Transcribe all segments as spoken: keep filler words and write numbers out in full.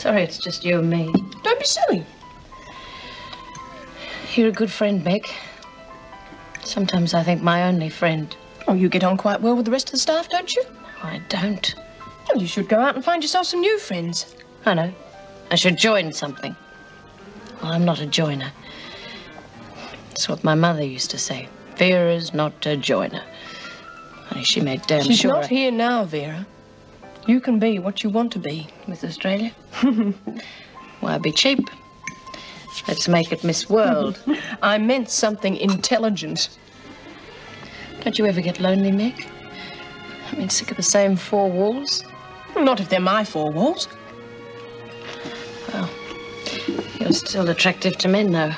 Sorry, it's just you and me. Don't be silly. You're a good friend, Meg. Sometimes I think my only friend. Oh, you get on quite well with the rest of the staff, don't you? No, I don't. Well, you should go out and find yourself some new friends. I know. I should join something. Well, I'm not a joiner. That's what my mother used to say. Vera's not a joiner. Only she made damn She's sure. She's not I... here now, Vera. You can be what you want to be. With Australia? Why be cheap? Let's make it Miss World. I meant something intelligent. Don't you ever get lonely, Meg? I mean, sick of the same four walls? Not if they're my four walls. Well, you're still attractive to men, though.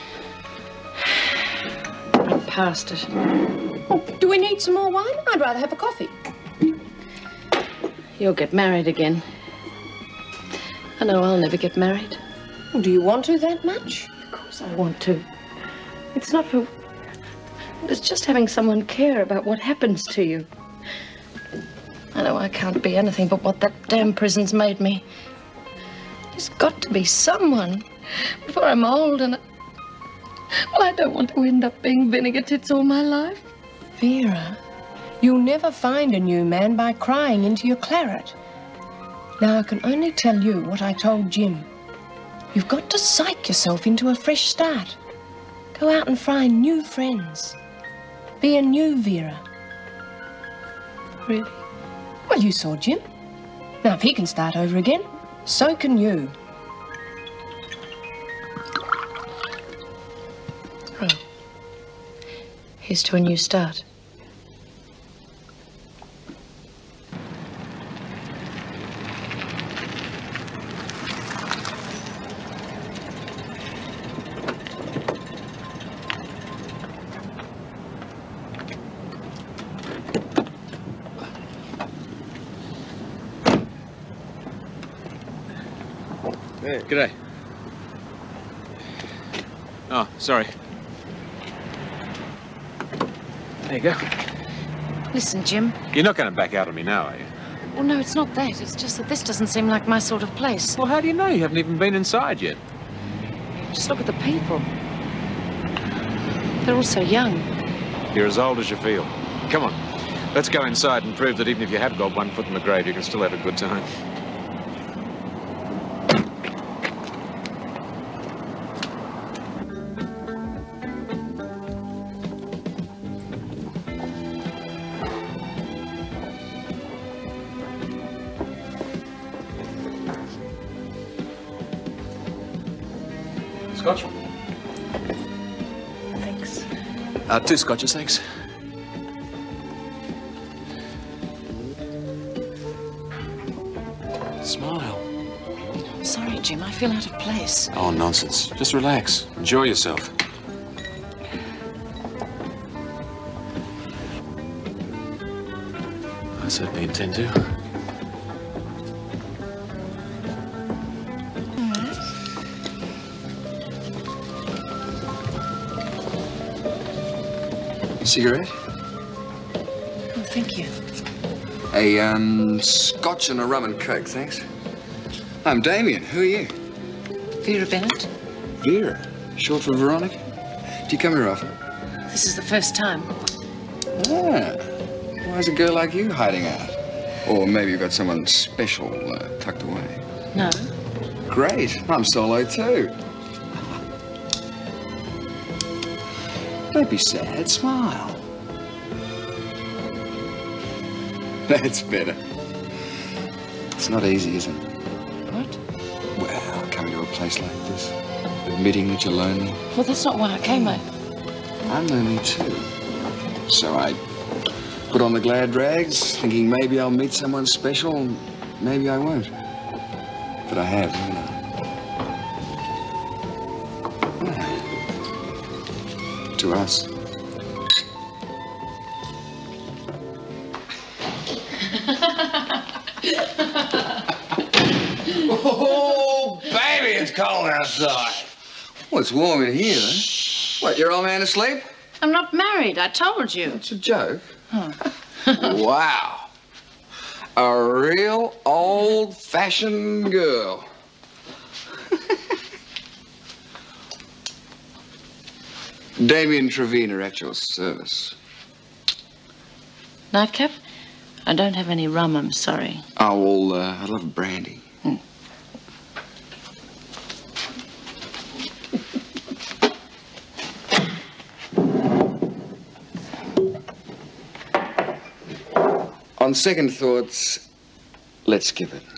I'm past it. Oh, do we need some more wine? I'd rather have a coffee. You'll get married again. I know I'll never get married. Well, do you want to that much? Of course I want to. It's not for... It's just having someone care about what happens to you. I know I can't be anything but what that damn prison's made me. There's got to be someone before I'm old and... Well, I don't want to end up being vinegar tits all my life. Vera, you'll never find a new man by crying into your claret. Now, I can only tell you what I told Jim. You've got to psych yourself into a fresh start. Go out and find new friends. Be a new Vera. Really? Well, you saw Jim. Now, if he can start over again, so can you. Oh. Here's to a new start. Hey, g'day. Oh, sorry. There you go. Listen, Jim. You're not going to back out on me now, are you? Well, no, it's not that. It's just that this doesn't seem like my sort of place. Well, how do you know? You haven't even been inside yet. Just look at the people. They're all so young. You're as old as you feel. Come on. Let's go inside and prove that even if you have got one foot in the grave, you can still have a good time. Scotch? Thanks. Uh, two scotches, thanks. Smile. I'm sorry, Jim. I feel out of place. Oh, nonsense. Just relax. Enjoy yourself. I certainly intend to. Cigarette? Oh, thank you. A, um, scotch and a rum and coke, thanks. I'm Damien. Who are you? Vera Bennett. Vera? Short for Veronica? Do you come here often? This is the first time. Ah. Why is a girl like you hiding out? Or maybe you've got someone special uh, tucked away? No. Great. I'm solo too. Don't be sad. Smile. That's better. It's not easy, is it? What? Well, coming to a place like this, admitting that you're lonely. Well, that's not why I came. I... I'm lonely too. So I put on the glad rags, thinking maybe I'll meet someone special, maybe I won't. But I have, haven't I? To us. Oh, baby, it's cold outside. Well, it's warm in here, though. What, your old man asleep? I'm not married, I told you. It's a joke. Huh. Wow. A real old-fashioned girl. Damien Trevena at your service. Nightcap? I don't have any rum, I'm sorry. Oh, well, uh, I love brandy. Hmm. On second thoughts, let's give it.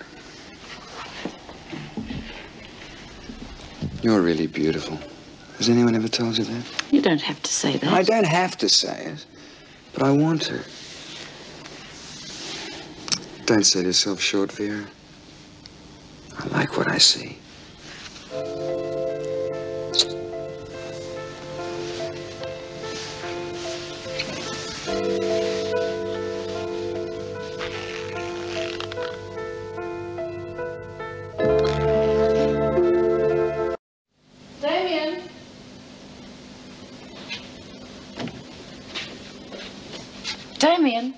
You're really beautiful. Has anyone ever told you that? You don't have to say that. I don't have to say it, but I want to. Don't sell yourself short, Vera. I like what I see. Damien! Damien!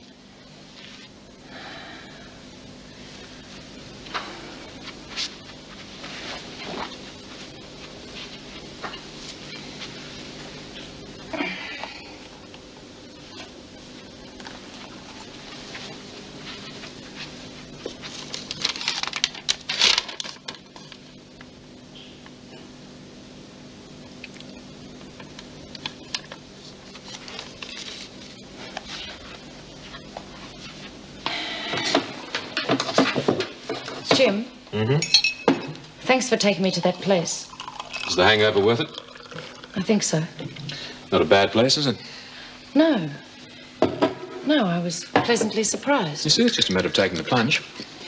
Jim? Mm-hmm. Thanks for taking me to that place. Is the hangover worth it? I think so. Not a bad place, is it? No. No, I was pleasantly surprised. You see, it's just a matter of taking the plunge.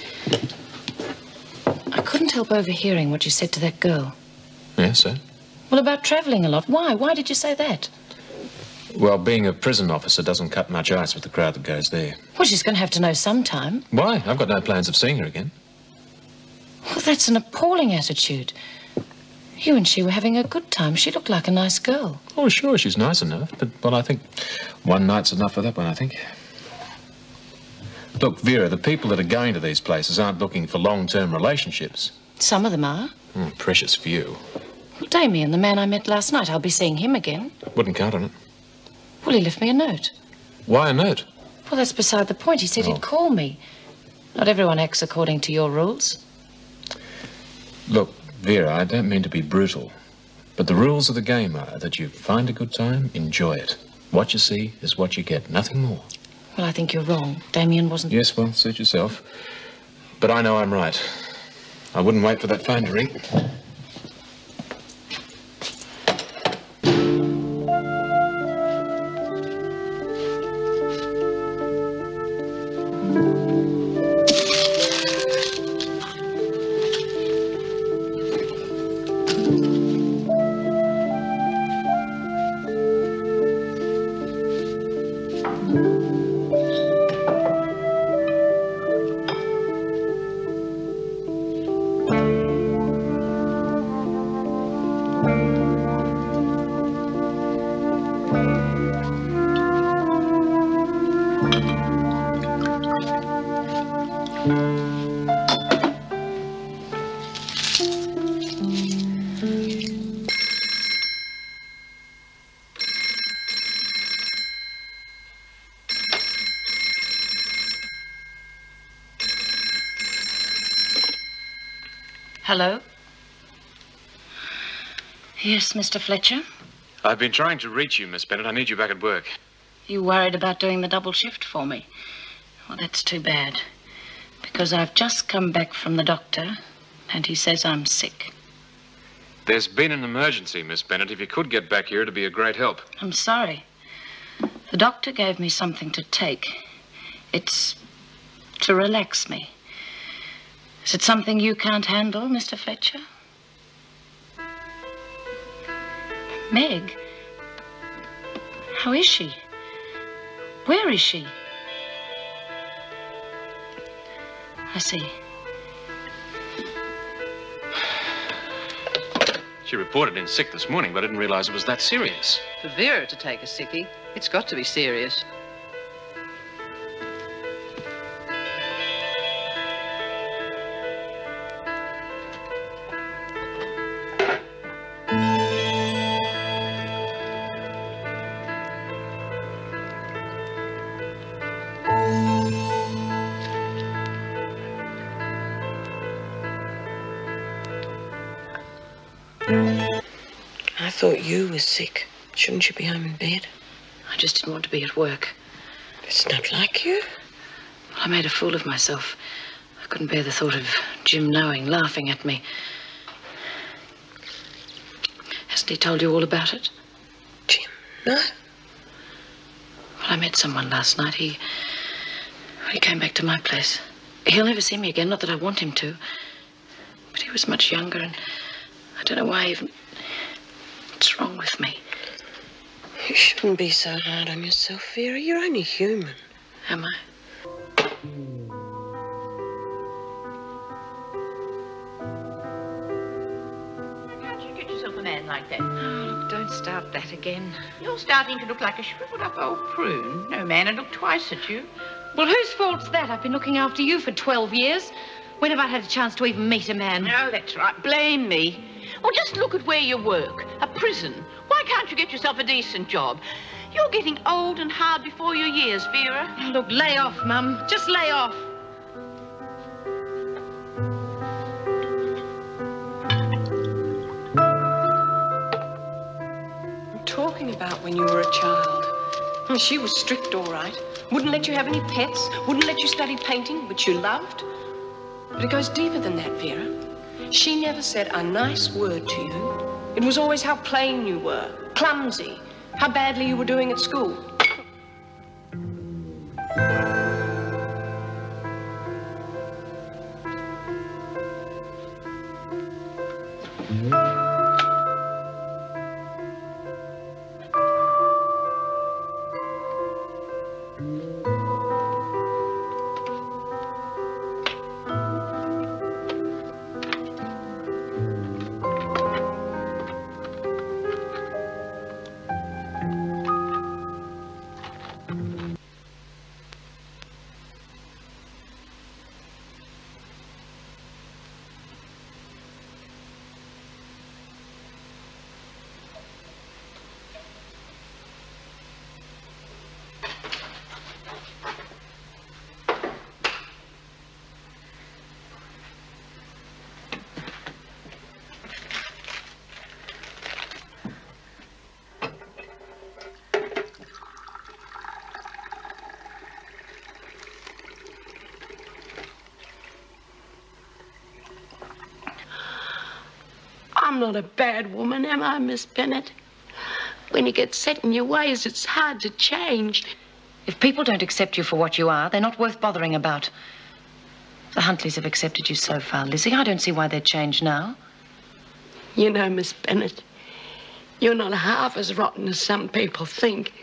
I couldn't help overhearing what you said to that girl. Yes, sir. Well, about travelling a lot. Why? Why did you say that? Well, being a prison officer doesn't cut much ice with the crowd that goes there. Well, she's going to have to know sometime. Why? I've got no plans of seeing her again. Well, that's an appalling attitude. You and she were having a good time. She looked like a nice girl. Oh, sure, she's nice enough. But, well, I think one night's enough for that one, I think. Look, Vera, the people that are going to these places aren't looking for long-term relationships. Some of them are. Mm, precious few. Well, Damien, the man I met last night, I'll be seeing him again. Wouldn't count on it. Well, he left me a note. Why a note? Well, that's beside the point. He said Oh. he'd call me. Not everyone acts according to your rules. Look, Vera, I don't mean to be brutal, but the rules of the game are that you find a good time, enjoy it. What you see is what you get, nothing more. Well, I think you're wrong. Damien wasn't... Yes, well, suit yourself. But I know I'm right. I wouldn't wait for that phone to ring. Hello? Yes, Mister Fletcher? I've been trying to reach you, Miss Bennett. I need you back at work. You worried about doing the double shift for me? Well, that's too bad. Because I've just come back from the doctor, and he says I'm sick. There's been an emergency, Miss Bennett. If you could get back here, it'd be a great help. I'm sorry. The doctor gave me something to take. It's to relax me. Is it something you can't handle, Mister Fletcher? Meg? How is she? Where is she? I see. She reported in sick this morning, but I didn't realize it was that serious. For Vera to take a sickie, it's got to be serious. I thought you were sick. Shouldn't you be home in bed? I just didn't want to be at work. It's not like you. Well, I made a fool of myself. I couldn't bear the thought of Jim knowing, laughing at me. Hasn't he told you all about it? Jim, no. Well, I met someone last night. He... he came back to my place. He'll never see me again, not that I want him to. But he was much younger, and I don't know why even... What's wrong with me? You shouldn't be so hard on yourself, Vera. You're only human. Am I? How did you get yourself a man like that? Oh, look, don't start that again. You're starting to look like a shriveled-up old prune. No man would look twice at you. Well, whose fault's that? I've been looking after you for twelve years. When have I had a chance to even meet a man? No, that's right. Blame me. Well, just look at where you work. A prison. Why can't you get yourself a decent job? You're getting old and hard before your years, Vera. Oh, look, lay off, Mum. Just lay off. I'm talking about when you were a child. Well, she was strict, all right. Wouldn't let you have any pets. Wouldn't let you study painting, which you loved. But it goes deeper than that, Vera. She never said a nice word to you. It was always how plain you were, clumsy, how badly you were doing at school. I'm not a bad woman, am I, Miss Bennett? When you get set in your ways, it's hard to change. If people don't accept you for what you are, they're not worth bothering about. The Huntleys have accepted you so far, Lizzie. I don't see why they'd change now. You know, Miss Bennett, you're not half as rotten as some people think.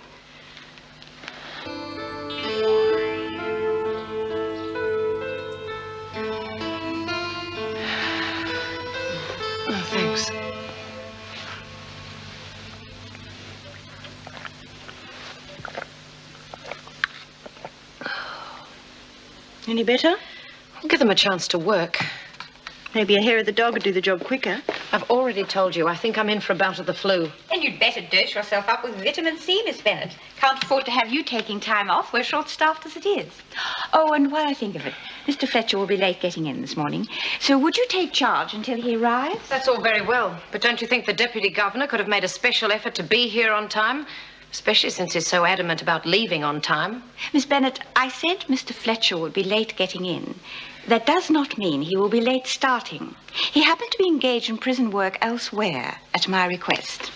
Oh, thanks. Any better? Give them a chance to work. Maybe a hair of the dog would do the job quicker. I've already told you, I think I'm in for a bout of the flu. Then you'd better dose yourself up with vitamin C, Miss Bennett. Can't afford to have you taking time off. We're short-staffed as it is. Oh, and while I think of it, Mister Fletcher will be late getting in this morning. So would you take charge until he arrives? That's all very well, but don't you think the Deputy Governor could have made a special effort to be here on time? Especially since he's so adamant about leaving on time. Miss Bennett, I said Mister Fletcher would be late getting in. That does not mean he will be late starting. He happened to be engaged in prison work elsewhere at my request.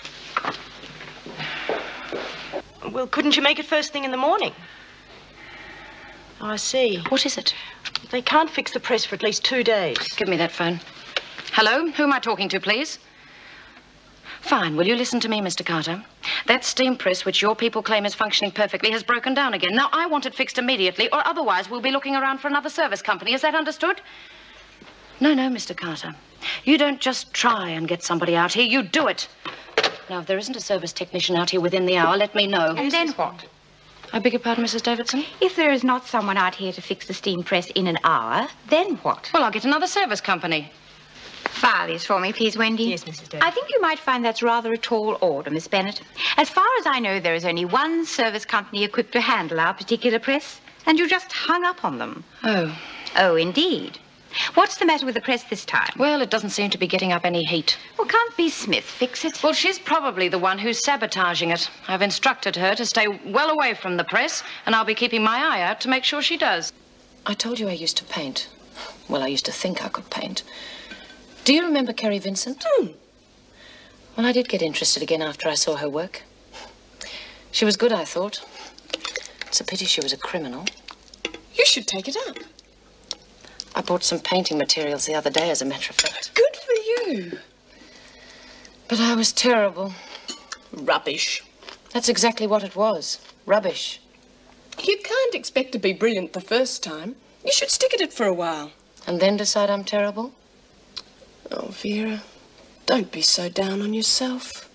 Well, couldn't you make it first thing in the morning? Oh, I see. What is it? They can't fix the press for at least two days. Give me that phone. Hello? Who am I talking to, please? Fine. Will you listen to me, Mister Carter? That steam press, which your people claim is functioning perfectly, has broken down again. Now, I want it fixed immediately, or otherwise we'll be looking around for another service company. Is that understood? No, no, Mister Carter. You don't just try and get somebody out here. You do it. Now, if there isn't a service technician out here within the hour, let me know. And then what? I beg your pardon, Missus Davidson? If there is not someone out here to fix the steam press in an hour, then what? Well, I'll get another service company. File these for me, please, Wendy. Yes, Missus Davis. I think you might find that's rather a tall order, Miss Bennett. As far as I know, there is only one service company equipped to handle our particular press, and you just hung up on them. Oh. Oh, indeed. What's the matter with the press this time? Well, it doesn't seem to be getting up any heat. Well, can't B. Smith fix it? Well, she's probably the one who's sabotaging it. I've instructed her to stay well away from the press, and I'll be keeping my eye out to make sure she does. I told you I used to paint. Well, I used to think I could paint. Do you remember Kerry Vincent? Hmm. Well, I did get interested again after I saw her work. She was good, I thought. It's a pity she was a criminal. You should take it up. I bought some painting materials the other day, as a matter of fact. Good for you. But I was terrible. Rubbish. That's exactly what it was. Rubbish. You can't expect to be brilliant the first time. You should stick at it for a while. And then decide I'm terrible? Oh, Vera, don't be so down on yourself.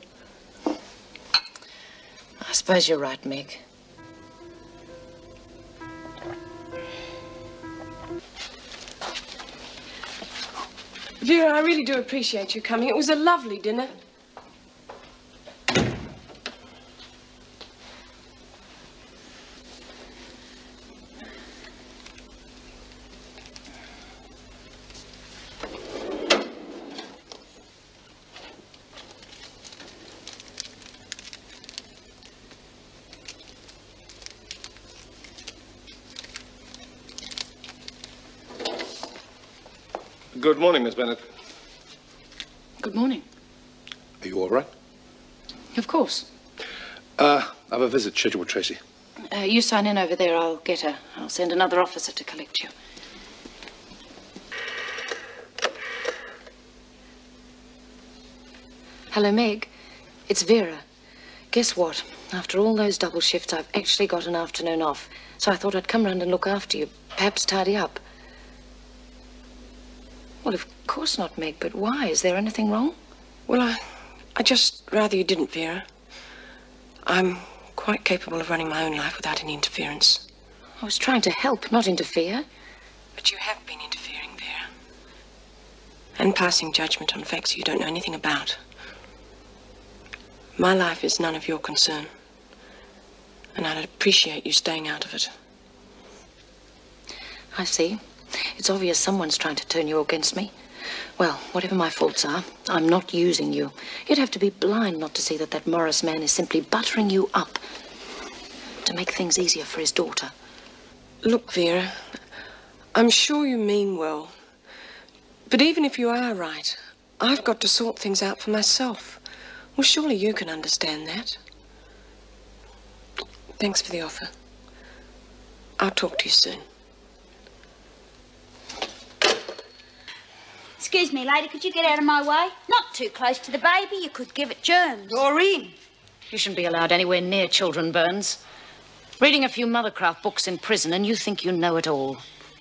I suppose you're right, Meg. Vera, I really do appreciate you coming. It was a lovely dinner. Good morning, Miss Bennett. Good morning. Are you all right? Of course. Uh, I have a visit scheduled with Tracy. Uh, you sign in over there, I'll get her. I'll send another officer to collect you. Hello, Meg. It's Vera. Guess what? After all those double shifts, I've actually got an afternoon off. So I thought I'd come round and look after you. Perhaps tidy up. Well, of course not, Meg, but why? Is there anything wrong? Well, I, I just rather you didn't, Vera. I'm quite capable of running my own life without any interference. I was trying to help, not interfere. But you have been interfering, Vera. And passing judgment on facts you don't know anything about. My life is none of your concern. And I'd appreciate you staying out of it. I see. It's obvious someone's trying to turn you against me. Well, whatever my faults are, I'm not using you. You'd have to be blind not to see that that Morris man is simply buttering you up to make things easier for his daughter. Look, Vera, I'm sure you mean well. But even if you are right, I've got to sort things out for myself. Well, surely you can understand that. Thanks for the offer. I'll talk to you soon. Excuse me, lady, could you get out of my way? Not too close to the baby, you could give it germs. Doreen! You shouldn't be allowed anywhere near children, Burns. Reading a few mothercraft books in prison and you think you know it all.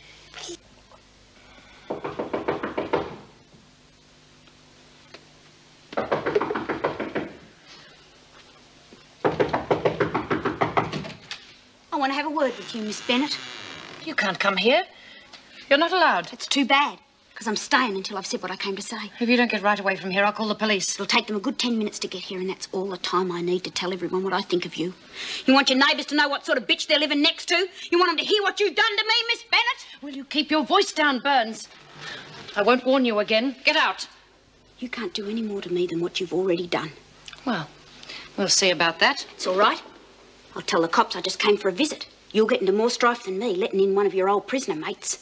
I want to have a word with you, Miss Bennett. You can't come here. You're not allowed. It's too bad, because I'm staying until I've said what I came to say. If you don't get right away from here, I'll call the police. It'll take them a good ten minutes to get here, and that's all the time I need to tell everyone what I think of you. You want your neighbours to know what sort of bitch they're living next to? You want them to hear what you've done to me, Miss Bennett? Will you keep your voice down, Burns? I won't warn you again. Get out. You can't do any more to me than what you've already done. Well, we'll see about that. It's all right. I'll tell the cops I just came for a visit. You'll get into more strife than me, letting in one of your old prisoner mates.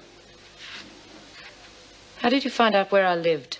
How did you find out where I lived?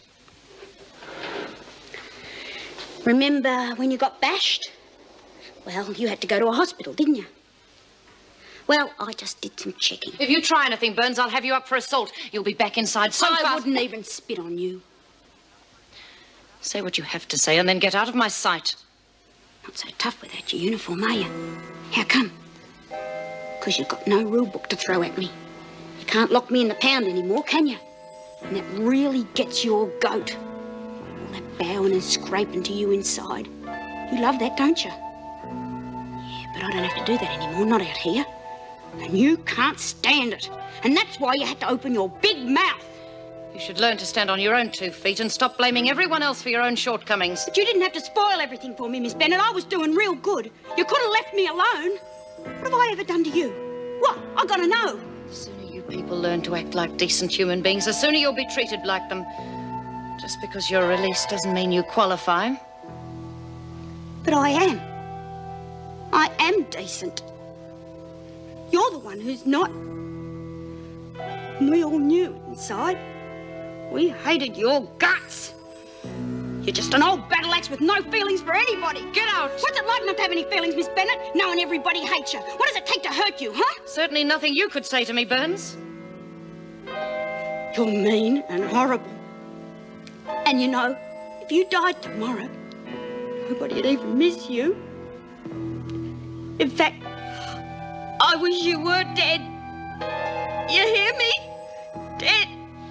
Remember when you got bashed? Well, you had to go to a hospital, didn't you? Well, I just did some checking. If you try anything, Burns, I'll have you up for assault. You'll be back inside so I fast. wouldn't even spit on you. Say what you have to say and then get out of my sight. Not so tough without your uniform, are you? How come? Because you've got no rule book to throw at me. You can't lock me in the pound anymore, can you? And that really gets your goat. All that bowing and scraping to you inside. You love that, don't you? Yeah, but I don't have to do that anymore, not out here. And you can't stand it. And that's why you had to open your big mouth. You should learn to stand on your own two feet and stop blaming everyone else for your own shortcomings. But you didn't have to spoil everything for me, Miss Bennett. I was doing real good. You could have left me alone. What have I ever done to you? What? I gotta know. The sooner you people learn to act like decent human beings, the sooner you'll be treated like them. Just because you're released doesn't mean you qualify. But I am. I am decent. You're the one who's not. We all knew inside. We hated your guts. You're just an old battle axe with no feelings for anybody. Get out. What's it like not to have any feelings, Miss Bennett? Knowing everybody hates you. What does it take to hurt you, huh? Certainly nothing you could say to me, Burns. You're mean and horrible. And you know, if you died tomorrow, nobody'd even miss you. In fact, I wish you were dead. You hear me? Dead.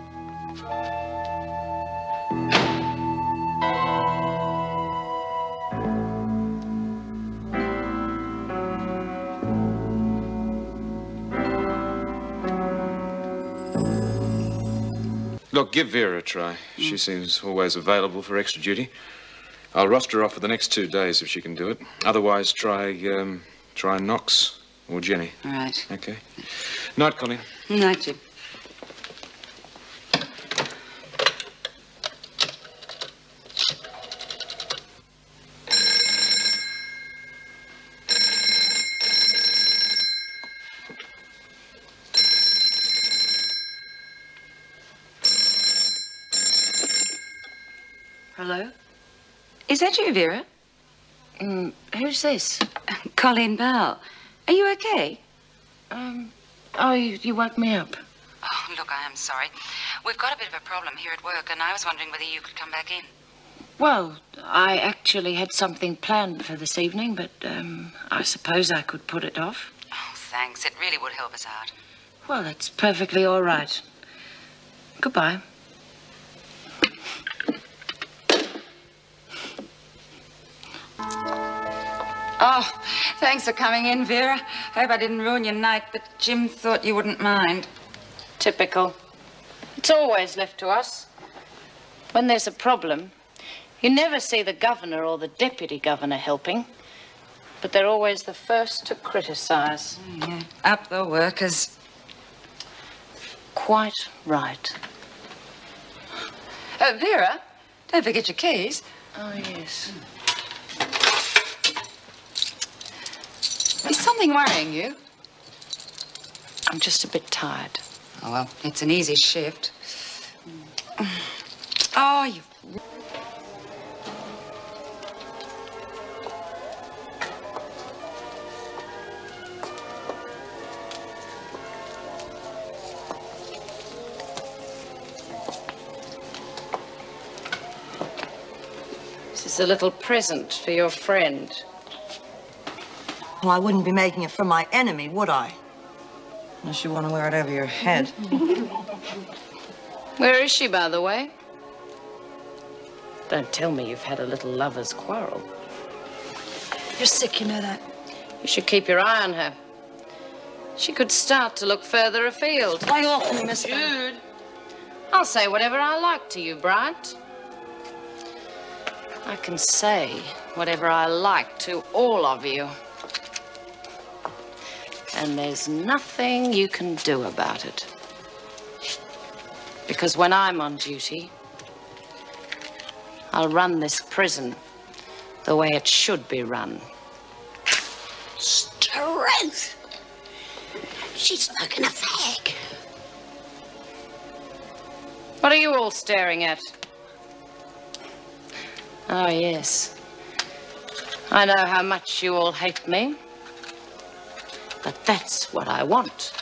Look, give Vera a try. Mm. She seems always available for extra duty. I'll roster her off for the next two days if she can do it. Otherwise, try, um, try Knox or Jenny. All right. Okay. Night, Colleen. Night, Jim. Hello? Is that you, Vera? Mm, who's this? Colleen Bowell. Are you okay? Um, oh, you, you woke me up. Oh, look, I am sorry. We've got a bit of a problem here at work, and I was wondering whether you could come back in. Well, I actually had something planned for this evening, but um, I suppose I could put it off. Oh, thanks. It really would help us out. Well, that's perfectly all right. Goodbye. Oh, thanks for coming in, Vera. Hope I didn't ruin your night, but Jim thought you wouldn't mind. Typical. It's always left to us. When there's a problem, you never see the governor or the deputy governor helping, but they're always the first to criticize. Oh, yeah. Up the workers. Quite right. Uh, Vera, don't forget your keys. Oh, yes. Is something worrying you? I'm just a bit tired. Oh, well, it's an easy shift. Oh, you... This is a little present for your friend. Well, I wouldn't be making it for my enemy, would I? Unless you want to wear it over your head. Where is she, by the way? Don't tell me you've had a little lover's quarrel. You're sick, you know that. You should keep your eye on her. She could start to look further afield. Lay off me, Miss Jude. I'll say whatever I like to you, Bryant. I can say whatever I like to all of you. And there's nothing you can do about it. Because when I'm on duty, I'll run this prison the way it should be run. Strength! She's smoking a fag. What are you all staring at? Oh, yes. I know how much you all hate me. But that's what I want.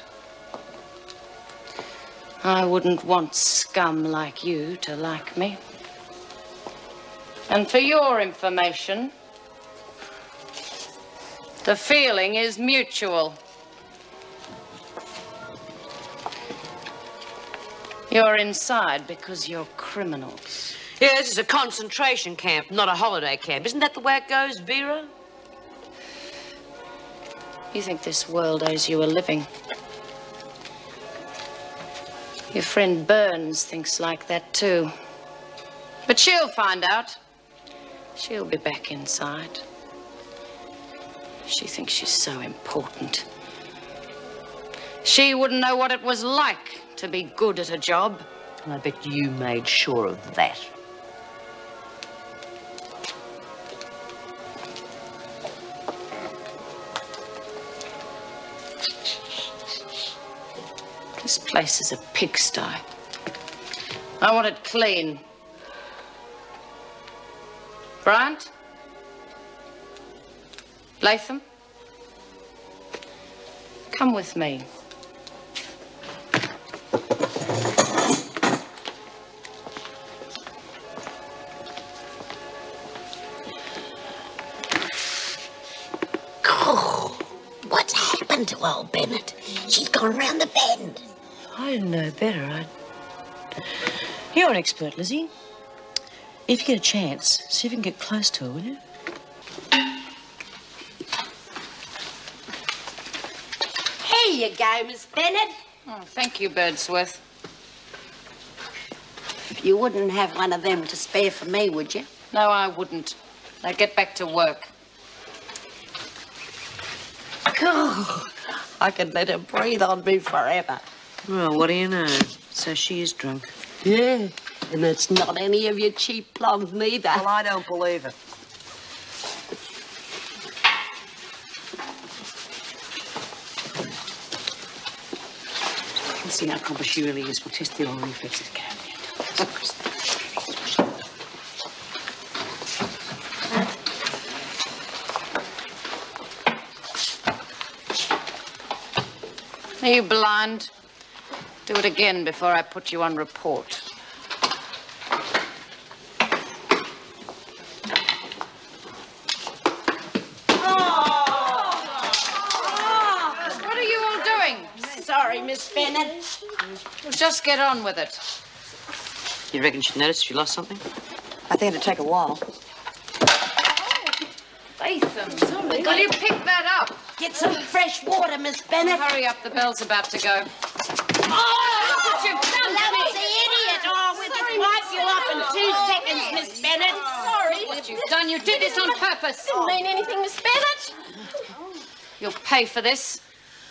I wouldn't want scum like you to like me. And for your information, the feeling is mutual. You're inside because you're criminals. Yeah, this is a concentration camp, not a holiday camp. Isn't that the way it goes, Vera? You think this world owes you a living. Your friend Burns thinks like that, too. But she'll find out. She'll be back inside. She thinks she's so important. She wouldn't know what it was like to be good at a job. I bet you made sure of that. This place is a pigsty. I want it clean. Bryant? Latham? Come with me. Oh, what's happened to old Bennett? She's gone round the bend. I didn't know better. I... You're an expert, Lizzie. If you get a chance, see if you can get close to her, will you? Here you go, Miss Bennett. Oh, thank you, Birdsworth. You wouldn't have one of them to spare for me, would you? No, I wouldn't. Now get back to work. God, I could let her breathe on me forever. Well, what do you know? So she is drunk. Yeah, and it's not any of your cheap plugs neither. Well, I don't believe it. Let's see how copper she really is. We'll test the oil reflexes. Get out there. Are you blind? Do it again before I put you on report. What are you all doing? Sorry, Miss Bennett. Well, just get on with it. You reckon she'd notice she lost something? I think it'd take a while. Latham, sorry. Will you pick that up? Get some fresh water, Miss Bennett. Hurry up, the bell's about to go. Oh, look what you've done. That was the idiot. Oh, we'll just wipe you off in two seconds, Miss Bennett. Sorry. What you've done, you did this on purpose. Didn't mean anything, Miss Bennett. You'll pay for this.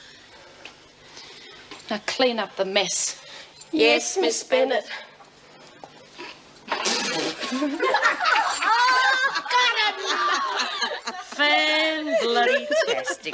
Now clean up the mess. Yes, Miss Bennett. Fan-bloody-tastic.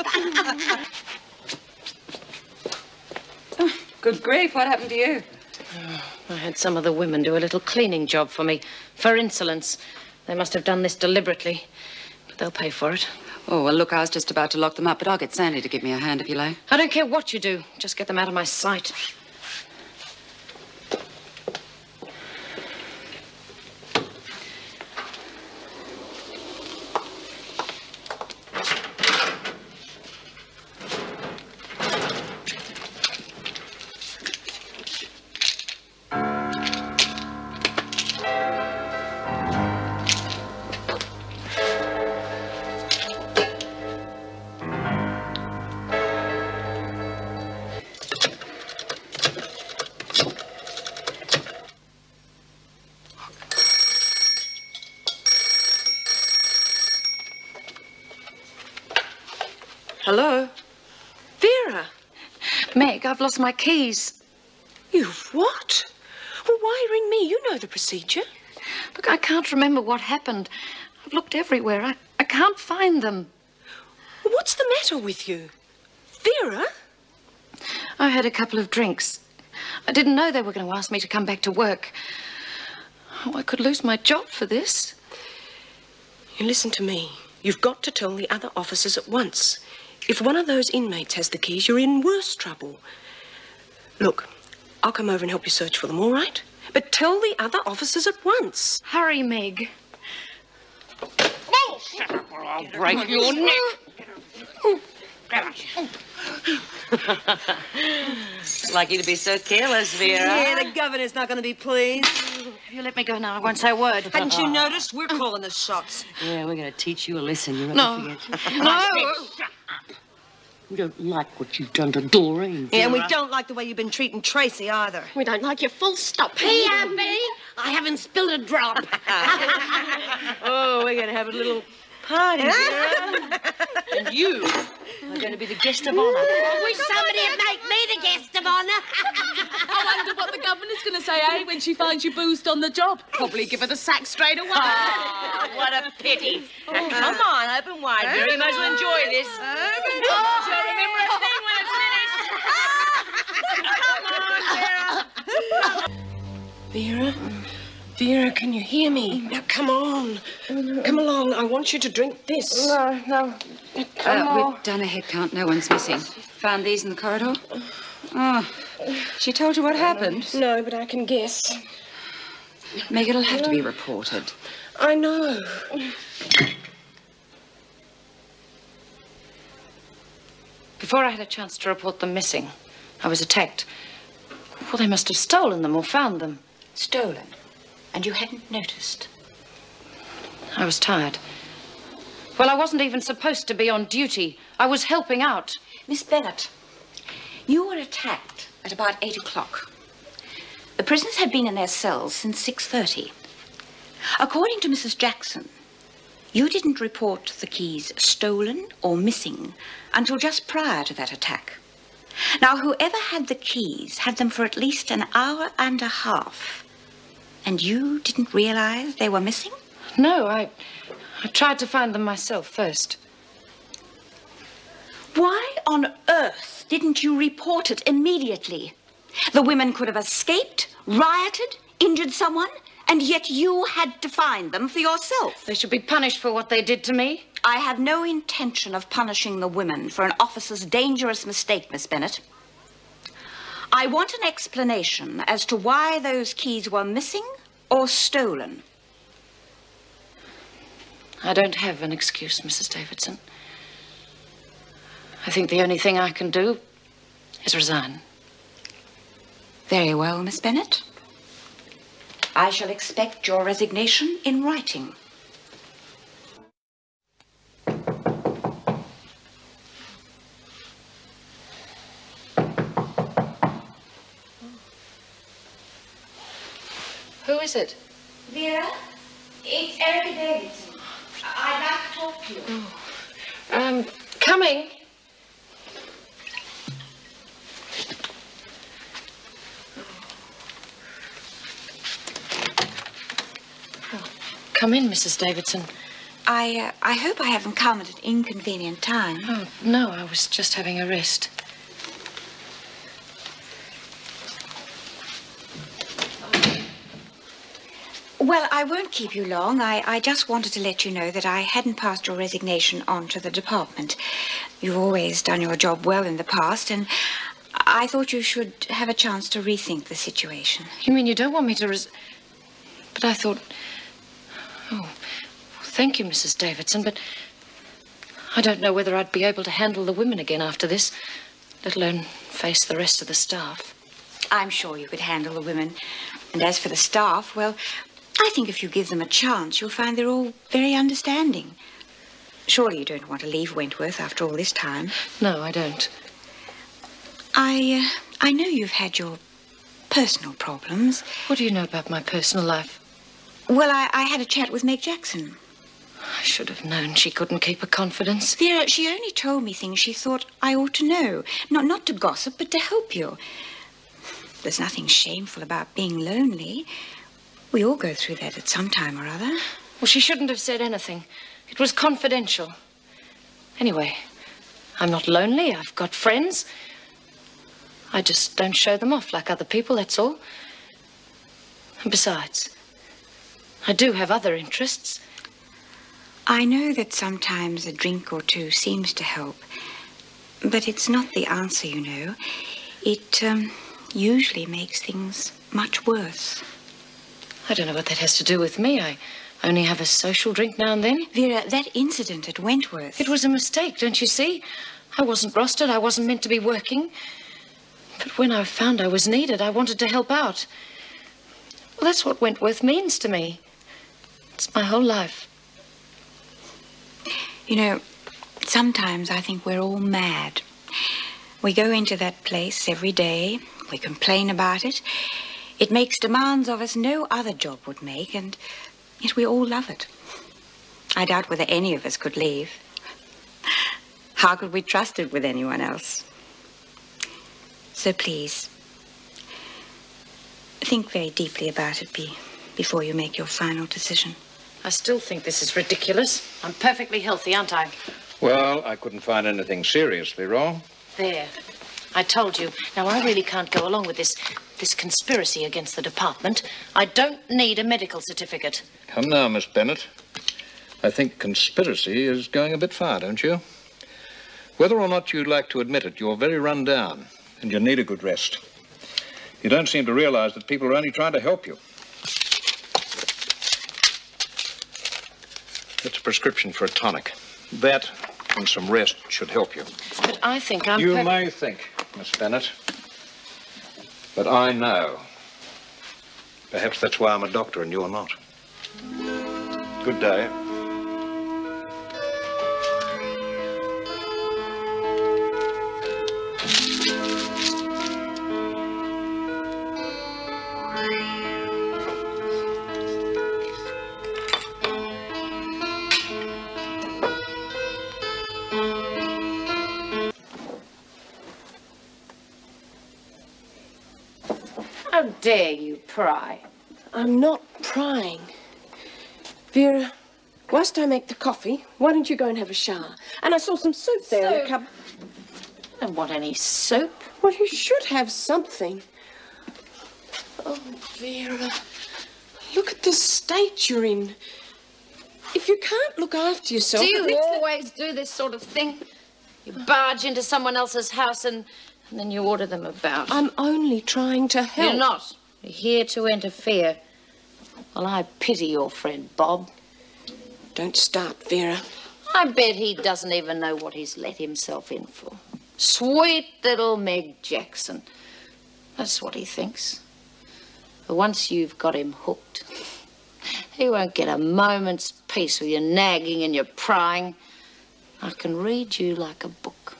Good grief, what happened to you? I had some of the women do a little cleaning job for me, for insolence. They must have done this deliberately, but they'll pay for it. Oh, well, look, I was just about to lock them up, but I'll get Sandy to give me a hand if you like. I don't care what you do. Just get them out of my sight. Hello? Vera? Meg, I've lost my keys. You've what? Well, why ring me? You know the procedure. Look, I can't remember what happened. I've looked everywhere. I, I can't find them. What's the matter with you? Vera? I had a couple of drinks. I didn't know they were going to ask me to come back to work. Oh, I could lose my job for this. You listen to me. You've got to tell the other officers at once. If one of those inmates has the keys, you're in worse trouble. Look, I'll come over and help you search for them, all right? But tell the other officers at once. Hurry, Meg. Oh, shut up or I'll break your neck. Like you to be so careless, Vera. Yeah, the governor's not going to be pleased. If you let me go now, I won't say a word. Hadn't you noticed? We're calling the shots. Yeah, we're going to teach you a lesson. You're No. to forget. No. We don't like what you've done to Doreen. Yeah, and we Vera. don't like the way you've been treating Tracy either. We don't like your full stop. P R B. I haven't spilled a drop. Oh, we're going to have a little party, Vera. And you are going to be the guest of honour. I wish somebody would make me the guest of honour. I wonder what the governor's going to say, eh, when she finds you boozed on the job. Probably give her the sack straight away. Oh, what a pity. Now, come on, open wide, Vera. You might as well enjoy this. Oh, she'll remember a thing when it's finished. Come on, Vera. Vera? Vera, can you hear me? Now, come on. Come along. I want you to drink this. No, no. Come Uh, on. we've done a head count. No one's missing. Found these in the corridor? Oh, she told you what happened? No, but I can guess. Meg, it'll have to be reported. I know. Before I had a chance to report them missing, I was attacked. Well, they must have stolen them or found them. Stolen? And you hadn't noticed? I was tired. Well, I wasn't even supposed to be on duty. I was helping out. Miss Bennett, you were attacked at about eight o'clock. The prisoners had been in their cells since six thirty. According to Missus Jackson, you didn't report the keys stolen or missing until just prior to that attack. Now, whoever had the keys had them for at least an hour and a half. And you didn't realize they were missing? No, I, I tried to find them myself first. Why on earth didn't you report it immediately? The women could have escaped, rioted, injured someone, and yet you had to find them for yourself. They should be punished for what they did to me. I have no intention of punishing the women for an officer's dangerous mistake, Miss Bennett. I want an explanation as to why those keys were missing or stolen. I don't have an excuse, Missus Davidson. I think the only thing I can do is resign. Very well, Miss Bennett. I shall expect your resignation in writing. Who is it? Vera, it's Erica Davidson. I'd like to talk to you. Oh. Um, coming. Oh, come in, Missus Davidson. I, uh, I hope I haven't come at an inconvenient time. Oh, no, I was just having a rest. Well, I won't keep you long. I, I just wanted to let you know that I hadn't passed your resignation on to the department. You've always done your job well in the past, and I thought you should have a chance to rethink the situation. You mean you don't want me to res... But I thought... Oh, thank you, Missus Davidson, but I don't know whether I'd be able to handle the women again after this, let alone face the rest of the staff. I'm sure you could handle the women. And as for the staff, well, I think if you give them a chance, you'll find they're all very understanding. Surely you don't want to leave Wentworth after all this time. No, I don't. I, uh, I know you've had your personal problems. What do you know about my personal life? Well, I, I had a chat with Meg Jackson. I should have known she couldn't keep a confidence. Vera, she only told me things she thought I ought to know. Not, not to gossip, but to help you. There's nothing shameful about being lonely. We all go through that at some time or other. Well, she shouldn't have said anything. It was confidential. Anyway, I'm not lonely. I've got friends. I just don't show them off like other people, that's all. And besides, I do have other interests. I know that sometimes a drink or two seems to help, but it's not the answer, you know. It, um... usually makes things much worse. I don't know what that has to do with me. I only have a social drink now and then. Vera, that incident at Wentworth... It was a mistake, don't you see? I wasn't rostered. I wasn't meant to be working. But when I found I was needed, I wanted to help out. Well, that's what Wentworth means to me. It's my whole life. You know, sometimes I think we're all mad. We go into that place every day. We complain about it. It makes demands of us no other job would make, and yet we all love it. I doubt whether any of us could leave. How could we trust it with anyone else? So please, think very deeply about it be, before you make your final decision. I still think this is ridiculous. I'm perfectly healthy, aren't I? Well, I couldn't find anything seriously wrong. There. I told you. Now, I really can't go along with this, this conspiracy against the department. I don't need a medical certificate. Come now, Miss Bennett. I think conspiracy is going a bit far, don't you? Whether or not you'd like to admit it, you're very run down, and you need a good rest. You don't seem to realize that people are only trying to help you. It's a prescription for a tonic. That and some rest should help you. But I think I'm... You perf- may think, Miss Bennett, but I know. Perhaps that's why I'm a doctor and you're not. Good day. How dare you pry? I'm not prying. Vera, whilst I make the coffee, why don't you go and have a shower? And I saw some soup there in the cupboard. I don't want any soup. Well, you should have something. Oh, Vera, look at the state you're in. If you can't look after yourself... Do you at least the- always do this sort of thing? You barge into someone else's house and, and then you order them about. I'm only trying to help. You're not. You're here to interfere. Well, I pity your friend, Bob. Don't start, Vera. I bet he doesn't even know what he's let himself in for. Sweet little Meg Jackson. That's what he thinks. But once you've got him hooked, he won't get a moment's peace with your nagging and your prying. I can read you like a book.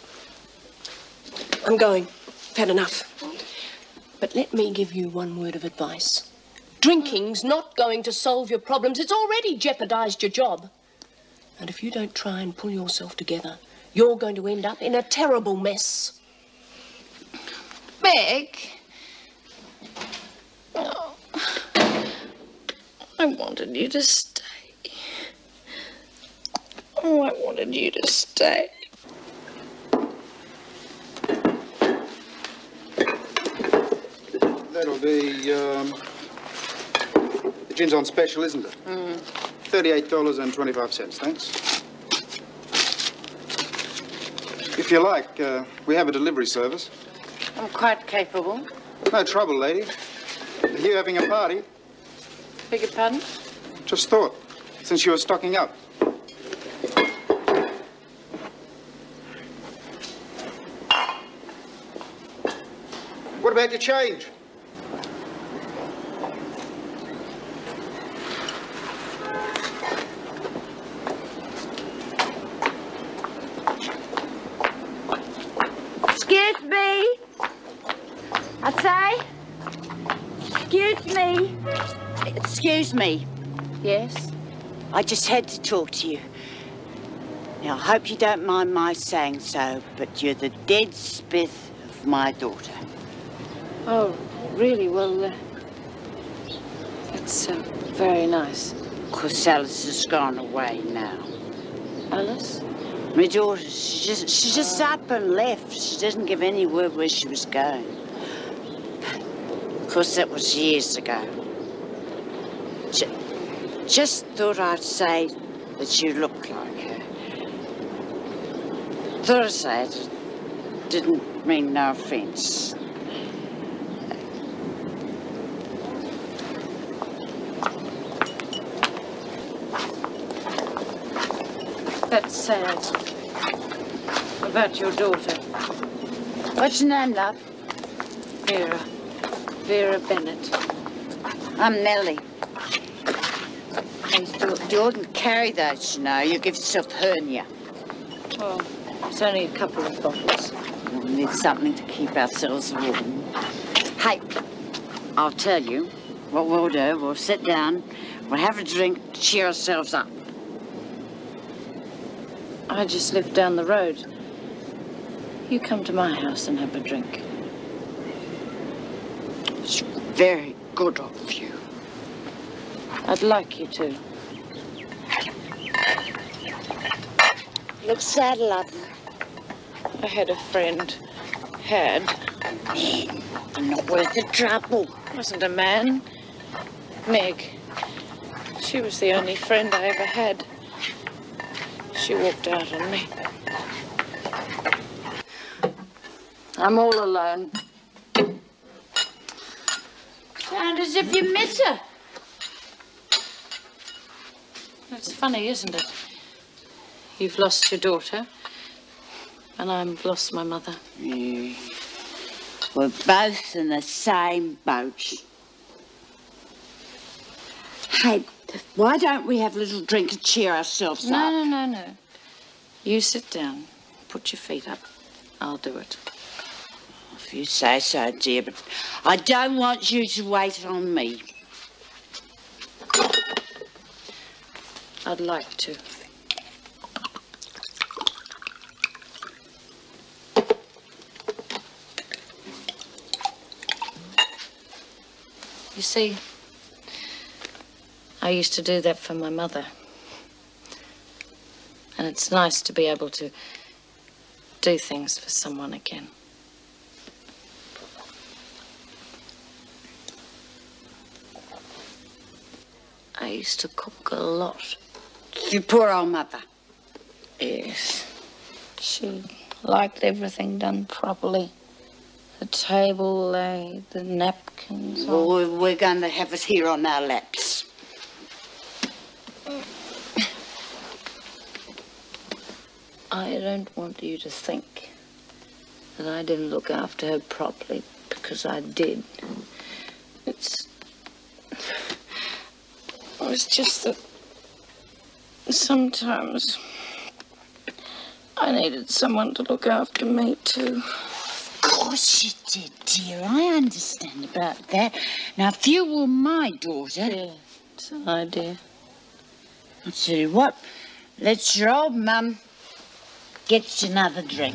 I'm going. I've had enough. But let me give you one word of advice. Drinking's not going to solve your problems. It's already jeopardized your job. And if you don't try and pull yourself together, you're going to end up in a terrible mess. Meg? Oh, I wanted you to stay. Oh, I wanted you to stay. That'll be, um... the gin's on special, isn't it? Mm. thirty-eight dollars and twenty-five cents, thanks. If you like, uh, we have a delivery service. I'm quite capable. No trouble, lady. Are you having a party? Beg your pardon? Just thought, since you were stocking up. What about your change? Excuse me. I'd say. Excuse me. Excuse me. Yes? I just had to talk to you. Now, I hope you don't mind my saying so, but you're the dead spith of my daughter. Oh, really? Well, uh, that's uh, very nice. Of course, Alice has gone away now. Alice? My daughter, she just, she just up and left. She didn't give any word where she was going. Of course, that was years ago. J- just thought I'd say that you look like her. Thought I'd say it. Didn't mean no offence. That's sad. About your daughter. What's your name, love? Vera. Vera Bennett. I'm Nellie. Hey, you, you oughtn't carry those, you know. You give yourself hernia. Oh, it's only a couple of bottles. We need something to keep ourselves warm. Hey, I'll tell you what we'll do. We'll sit down, we'll have a drink, cheer ourselves up. I just live down the road. You come to my house and have a drink. It's very good of you. I'd like you to. Look sad, love. I had a friend. Had. Man, you're not worth the trouble. Wasn't a man. Meg. She was the only friend I ever had. She walked out on me. I'm all alone. Sound as if you miss her. It's funny, isn't it? You've lost your daughter, and I've lost my mother. Yeah. We're both in the same boat. Hey, why don't we have a little drink and cheer ourselves No, up? no, no, no. You sit down. Put your feet up. I'll do it. If you say so, dear, but I don't want you to wait on me. I'd like to. You see, I used to do that for my mother. And it's nice to be able to do things for someone again. I used to cook a lot. Your poor old mother. Yes. She liked everything done properly. The table laid, the napkins. Well, we're, we're going to have it here on our laps. I don't want you to think that I didn't look after her properly, because I did. It's... It's just that sometimes I needed someone to look after me too. Of course you did, dear. I understand about that. Now, if you were my daughter... Yeah, it's an idea. I'll tell you what. Let your old mum get you another drink.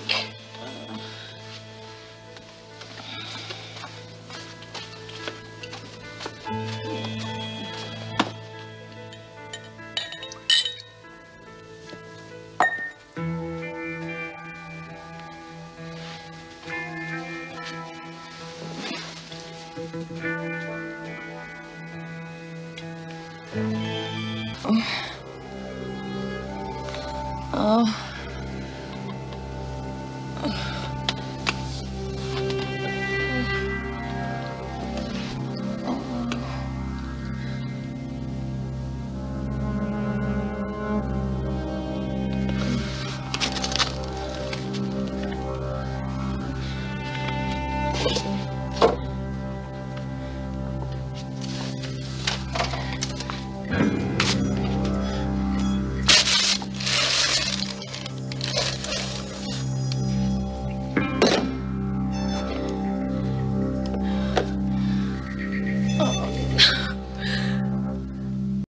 Oh.